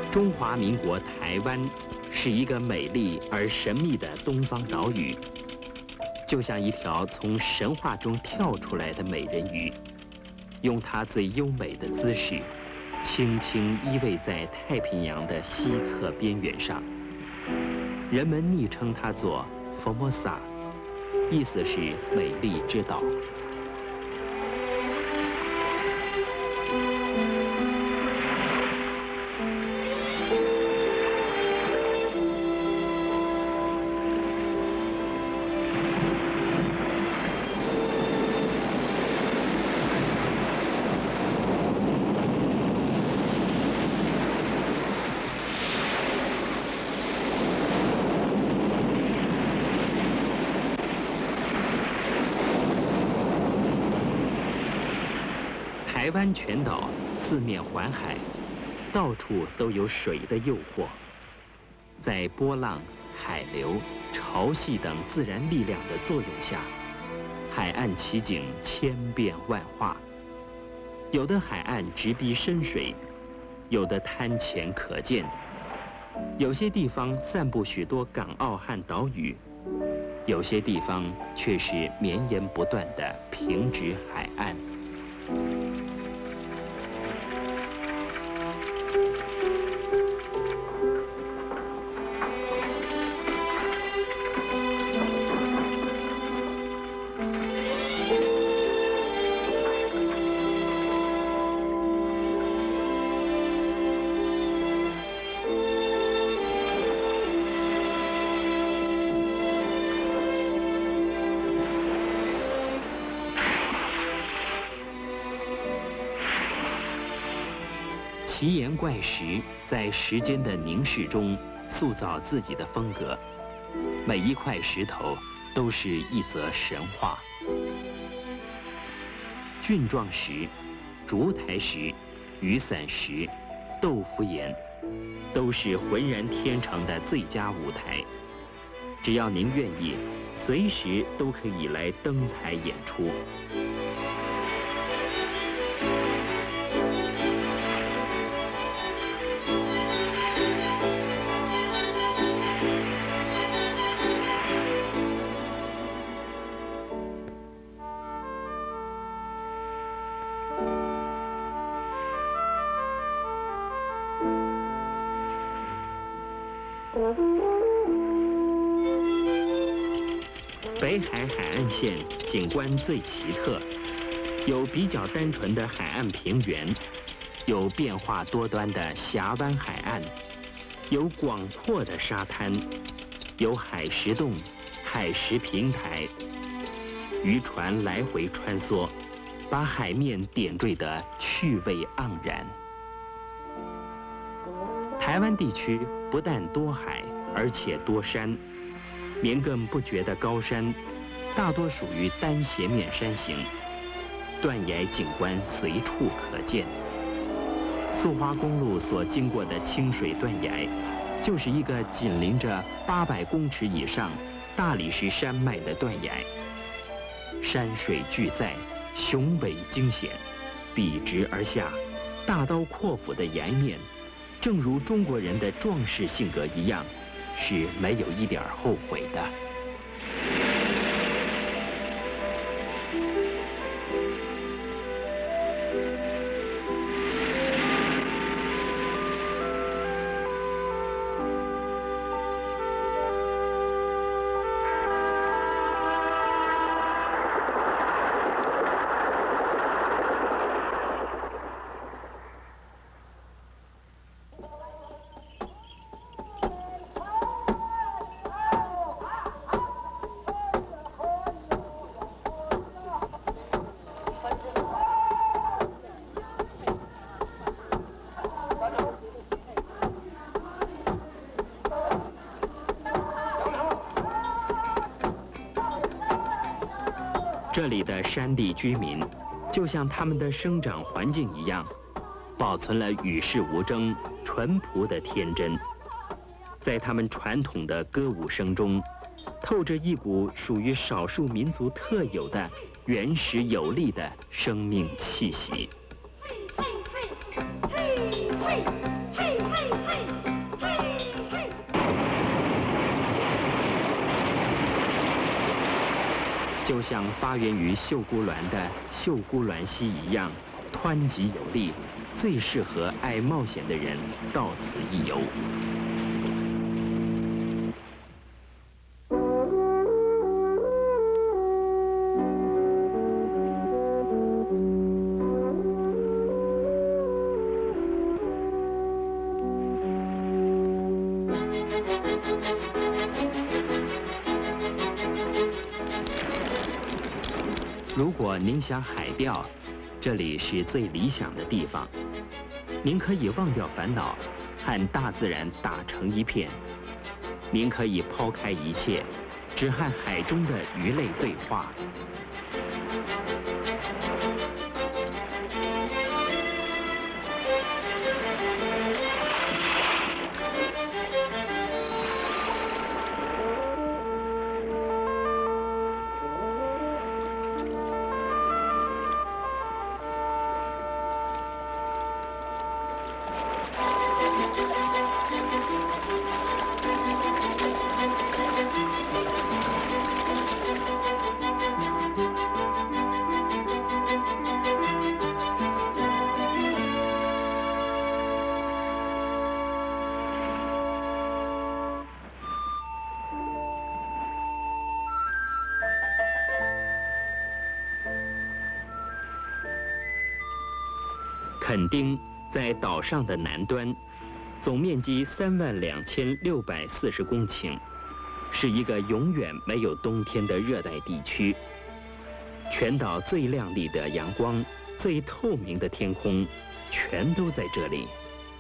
中华民国台湾是一个美丽而神秘的东方岛屿，就像一条从神话中跳出来的美人鱼，用它最优美的姿势，轻轻依偎在太平洋的西侧边缘上。人们昵称它做 Formosa， 意思是美丽之岛。台湾全岛四面环海，到处都有水的诱惑。在波浪、海流、潮汐等自然力量的作用下，海岸奇景千变万化。有的海岸直逼深水，有的滩浅可见，有些地方散布许多港澳和岛屿，有些地方却是绵延不断的平直海岸。奇岩怪石在时间的凝视中塑造自己的风格，每一块石头都是一则神话。菌状石、烛台石、雨伞石、豆腐岩，都是浑然天成的最佳舞台。只要您愿意，随时都可以来登台演出。北海海岸线景观最奇特，有比较单纯的海岸平原，有变化多端的峡湾海岸，有广阔的沙滩，有海石洞、海石平台，渔船来回穿梭，把海面点缀得趣味盎然。台湾地区不但多海，而且多山。绵亘不绝的高山，大多属于单斜面山形，断崖景观随处可见。苏花公路所经过的清水断崖，就是一个紧邻着800公尺以上大理石山脉的断崖。山水俱在，雄伟惊险，笔直而下，大刀阔斧的崖面，正如中国人的壮士性格一样，是没有一点后悔的。这里的山地居民，就像他们的生长环境一样，保存了与世无争、淳朴的天真。在他们传统的歌舞声中，透着一股属于少数民族特有的原始有力的生命气息。嘿嘿嘿嘿嘿嘿嘿。 就像发源于秀姑峦的秀姑峦溪一样，湍急有力，最适合爱冒险的人到此一游。如果您想海钓，这里是最理想的地方。您可以忘掉烦恼，和大自然打成一片。您可以抛开一切，只和海中的鱼类对话。垦丁在岛上的南端，总面积32640公顷，是一个永远没有冬天的热带地区。全岛最亮丽的阳光、最透明的天空，全都在这里。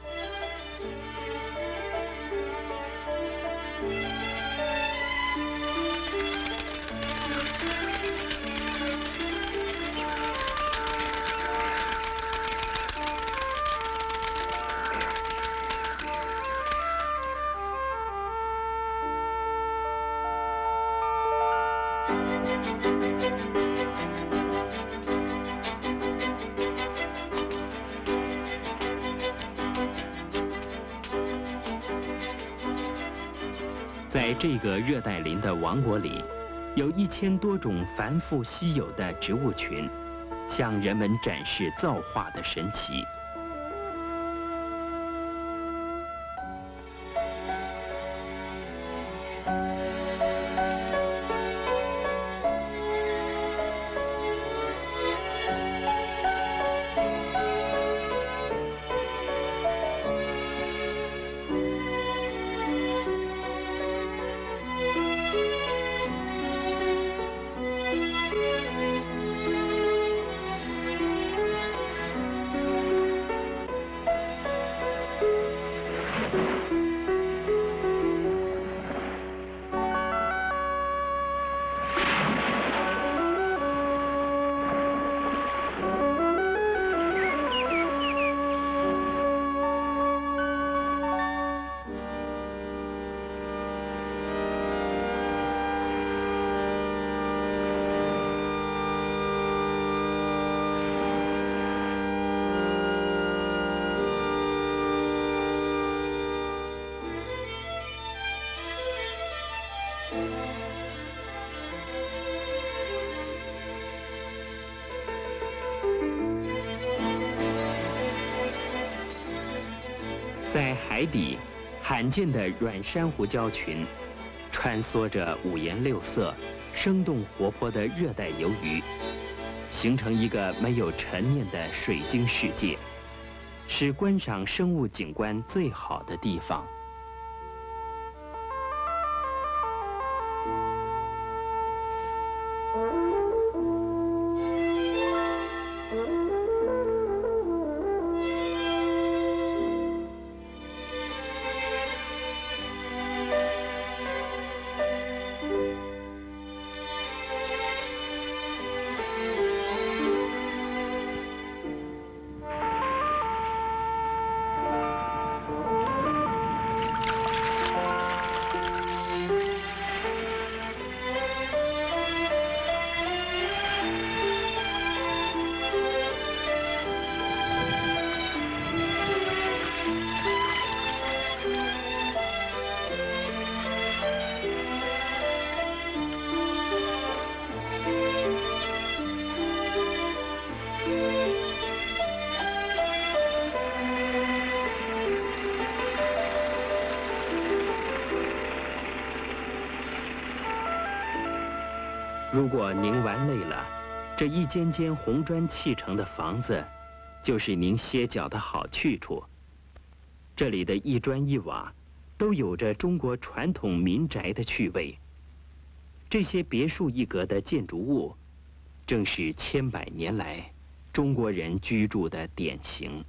在这个热带林的王国里，有1000多种繁复稀有的植物群，向人们展示造化的神奇。在海底，罕见的软珊瑚礁群，穿梭着五颜六色、生动活泼的热带鱿鱼，形成一个没有陈年的水晶世界，是观赏生物景观最好的地方。 如果您玩累了，这一间间红砖砌成的房子，就是您歇脚的好去处。这里的一砖一瓦，都有着中国传统民宅的趣味。这些别树一格的建筑物，正是千百年来中国人居住的典型。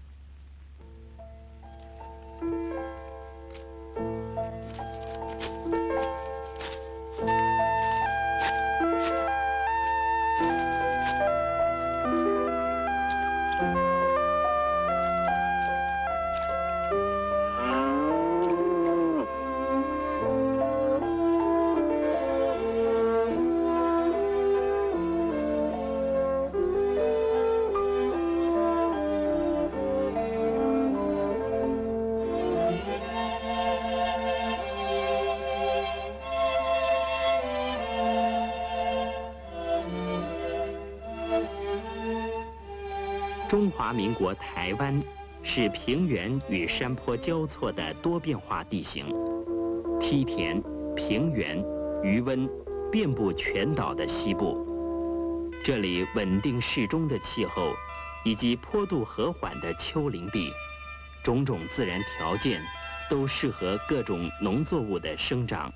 中华民国台湾是平原与山坡交错的多变化地形，梯田、平原、余温遍布全岛的西部。这里稳定适中的气候，以及坡度和缓的丘陵地，种种自然条件都适合各种农作物的生长。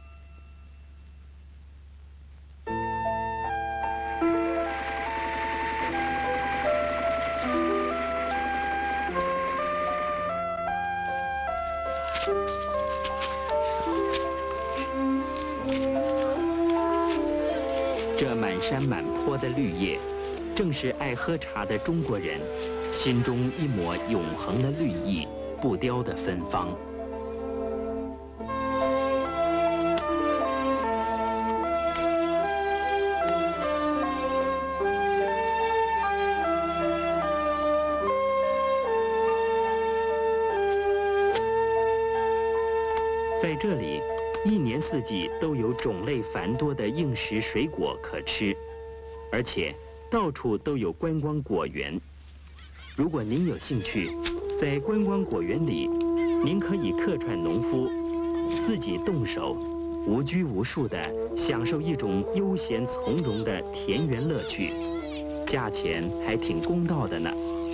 这满山满坡的绿叶，正是爱喝茶的中国人心中一抹永恒的绿意，不凋的芬芳。在这里，一年四季都有种类繁多的应时水果可吃，而且到处都有观光果园。如果您有兴趣，在观光果园里，您可以客串农夫，自己动手，无拘无束地享受一种悠闲从容的田园乐趣，价钱还挺公道的呢。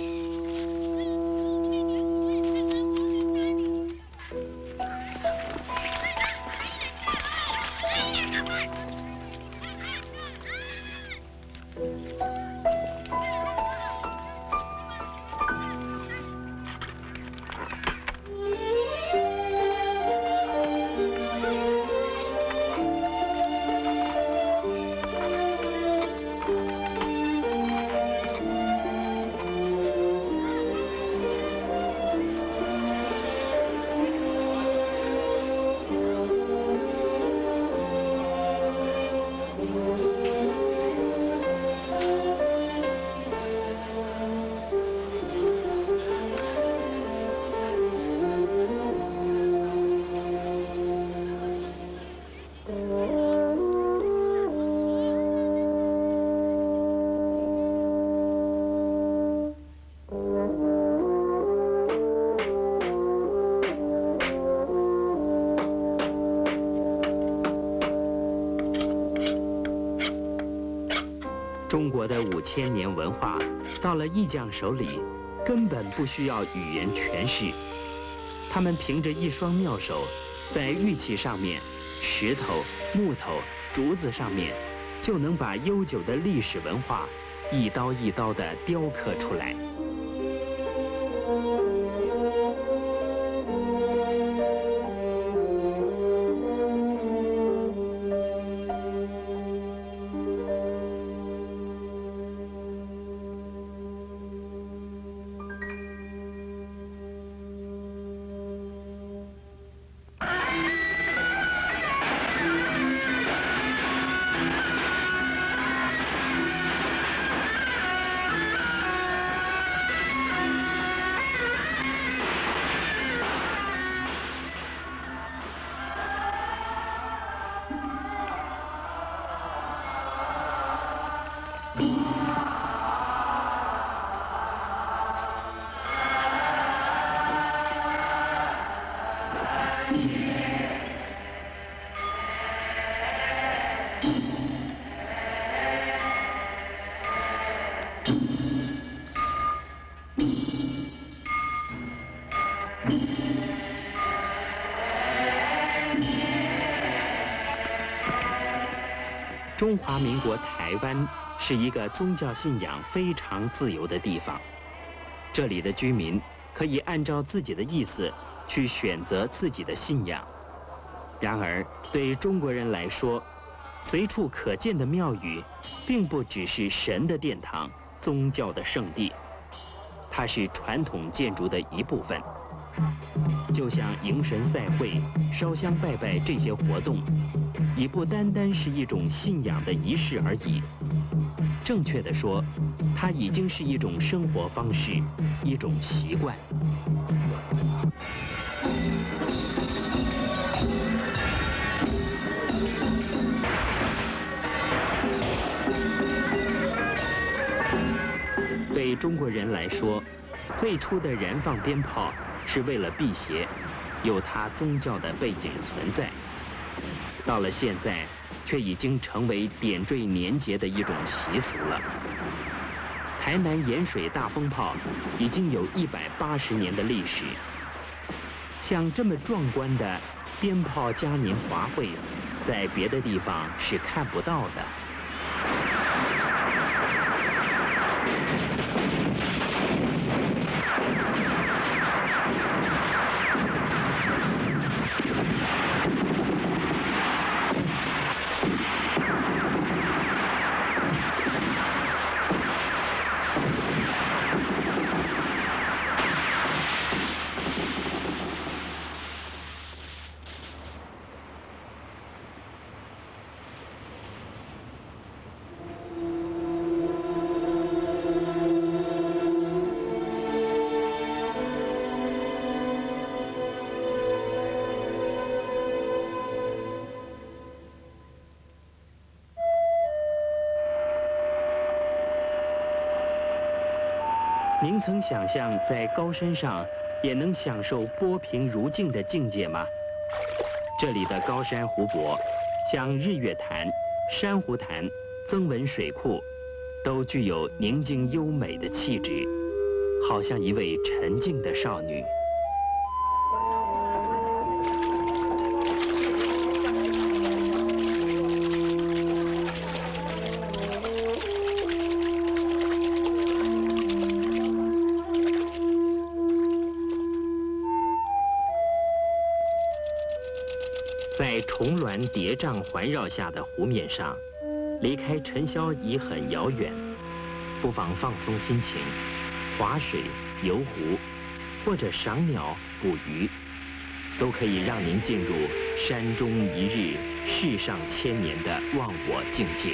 中国的5000年文化，到了艺匠手里，根本不需要语言诠释。他们凭着一双妙手，在玉器上面、石头、木头、竹子上面，就能把悠久的历史文化一刀一刀地雕刻出来。 中华民国台湾是一个宗教信仰非常自由的地方，这里的居民可以按照自己的意思去选择自己的信仰。然而，对中国人来说，随处可见的庙宇，并不只是神的殿堂、宗教的圣地，它是传统建筑的一部分。就像迎神赛会、烧香拜拜这些活动，已不单单是一种信仰的仪式而已。正确地说，它已经是一种生活方式，一种习惯。对中国人来说，最初的燃放鞭炮是为了辟邪，有它宗教的背景存在。到了现在，却已经成为点缀年节的一种习俗了。台南盐水大风炮已经有180年的历史，像这么壮观的鞭炮嘉年华会，在别的地方是看不到的。您曾想象在高山上也能享受波平如镜的境界吗？这里的高山湖泊，像日月潭、珊瑚潭、曾文水库，都具有宁静优美的气质，好像一位沉静的少女。在重峦叠嶂环绕下的湖面上，离开尘嚣已很遥远，不妨放松心情，划水、游湖，或者赏鸟、捕鱼，都可以让您进入山中一日、世上千年的忘我境界。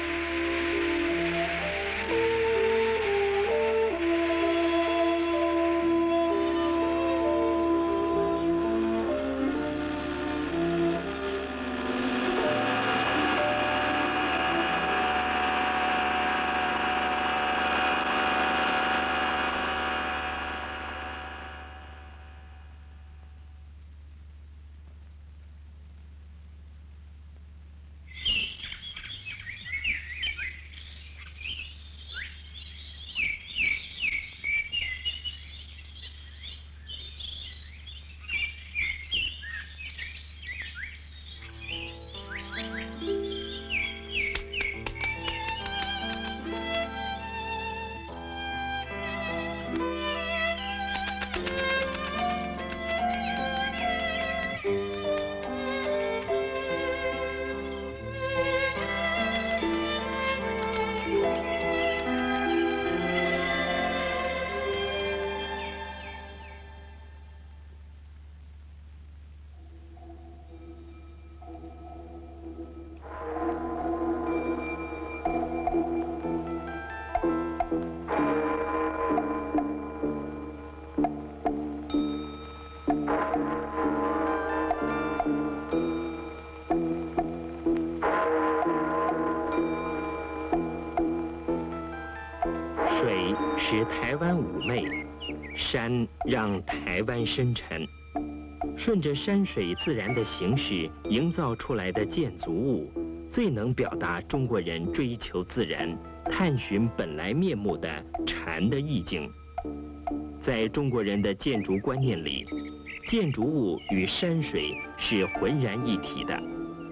水使台湾妩媚，山让台湾深沉。顺着山水自然的形式营造出来的建筑物，最能表达中国人追求自然、探寻本来面目的禅的意境。 在中国人的建筑观念里，建筑物与山水是浑然一体的。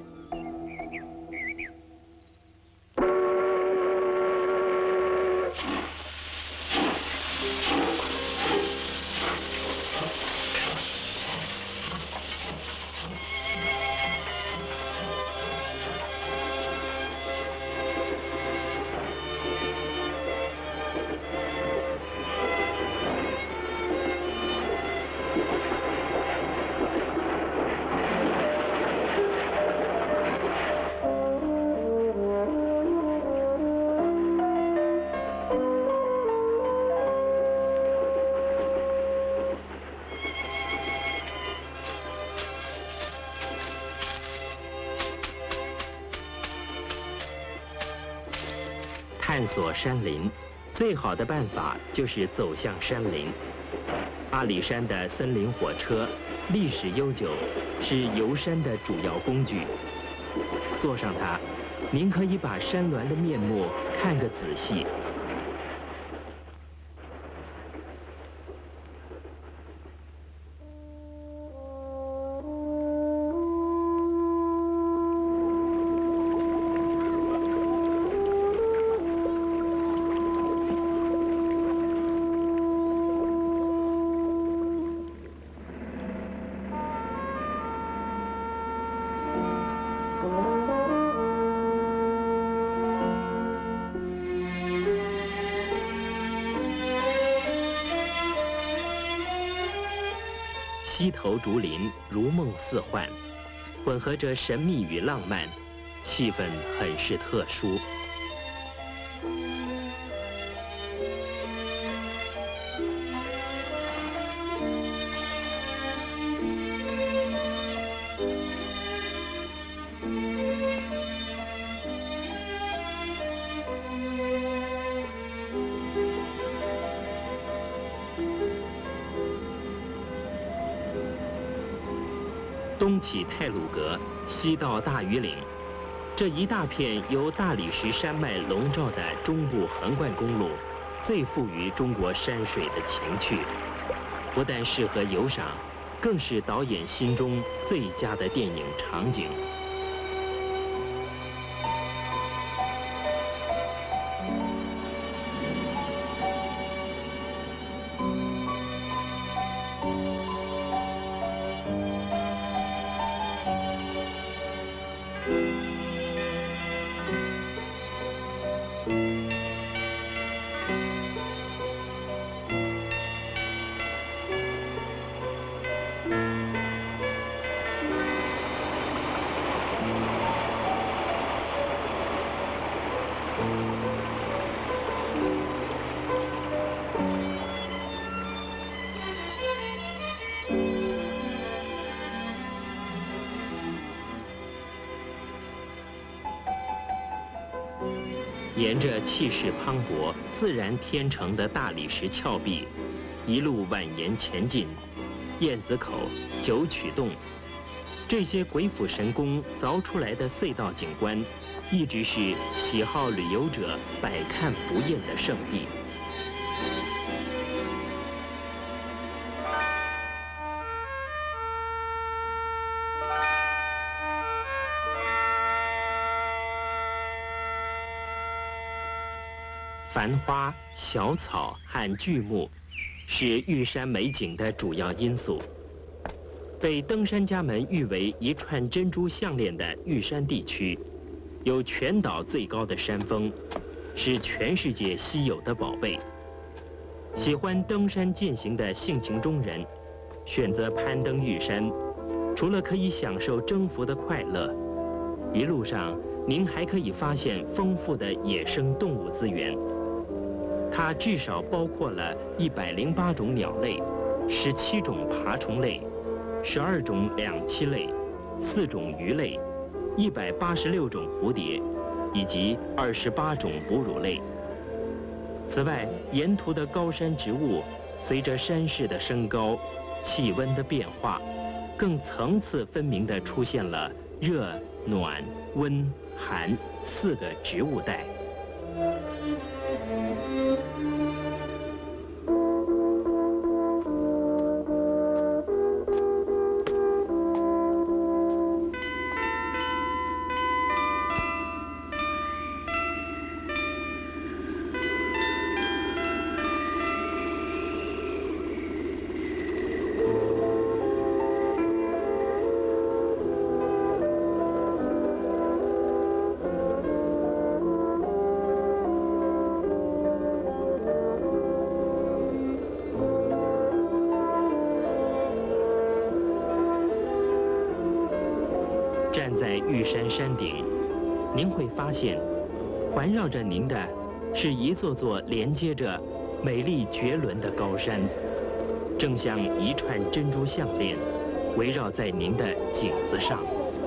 探索山林，最好的办法就是走向山林。阿里山的森林火车历史悠久，是游山的主要工具。坐上它，您可以把山峦的面目看个仔细。溪头竹林如梦似幻，混合着神秘与浪漫，气氛很是特殊。东起太鲁阁，西到大庾岭，这一大片由大理石山脉笼罩的中部横贯公路，最富于中国山水的情趣，不但适合游赏，更是导演心中最佳的电影场景。沿着气势磅礴、自然天成的大理石峭壁，一路蜿蜒前进，燕子口、九曲洞，这些鬼斧神工凿出来的隧道景观，一直是喜好旅游者百看不厌的圣地。繁花、小草和巨木是玉山美景的主要因素。被登山家们誉为一串珍珠项链的玉山地区，有全岛最高的山峰，是全世界稀有的宝贝。喜欢登山健行的性情中人，选择攀登玉山，除了可以享受征服的快乐，一路上您还可以发现丰富的野生动物资源。它至少包括了108种鸟类、17种爬虫类、12种两栖类、4种鱼类、186种蝴蝶，以及28种哺乳类。此外，沿途的高山植物随着山势的升高、气温的变化，更层次分明地出现了热、暖、温、寒4个植物带。 站在玉山山顶，您会发现，环绕着您的是一座座连接着美丽绝伦的高山，正像一串珍珠项链，围绕在您的颈子上。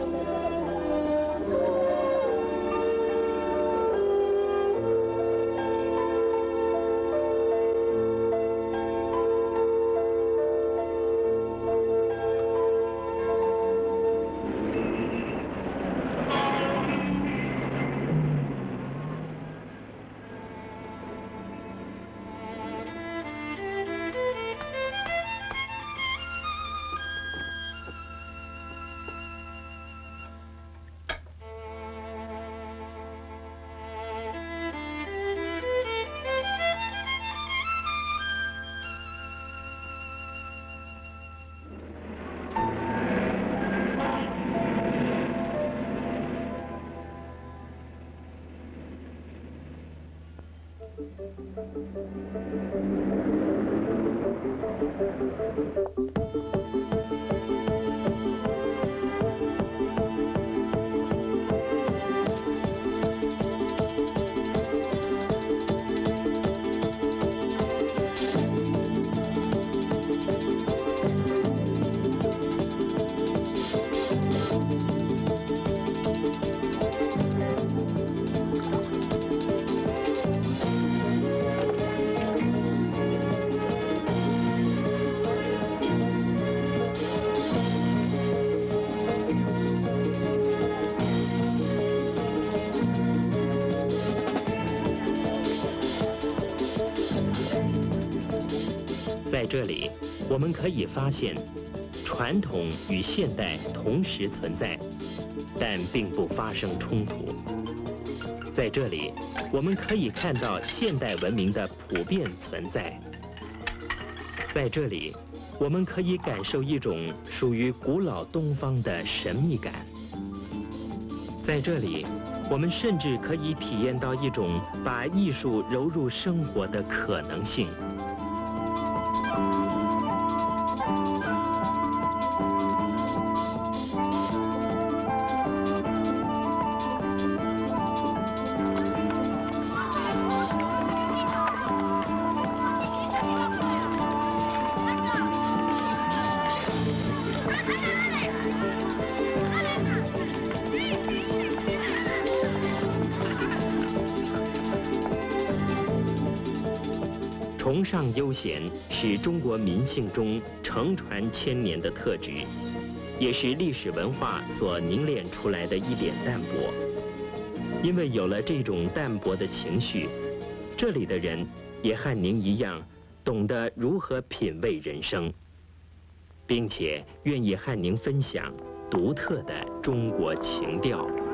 在这里，我们可以发现，传统与现代同时存在，但并不发生冲突。在这里，我们可以看到现代文明的普遍存在。在这里，我们可以感受一种属于古老东方的神秘感。在这里，我们甚至可以体验到一种把艺术揉入生活的可能性。崇尚悠闲是中国民性中承传千年的特质，也是历史文化所凝练出来的一点淡泊。因为有了这种淡泊的情绪，这里的人也和您一样，懂得如何品味人生，并且愿意和您分享独特的中国情调。